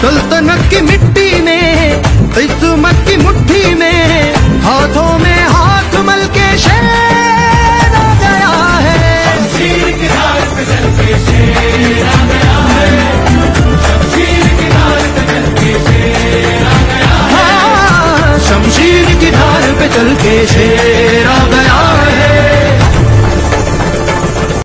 सल्तनत की मिट्टी में, किस्मत की मुट्ठी में, हाथों में हाथ मल के शेर आ गया है। शमशीर की धार पे चल के शेर आ गया है। शमशीर की धार पे चल के शेर आ गया है। हाँ, शमशीर की धार पे चल के शेर आ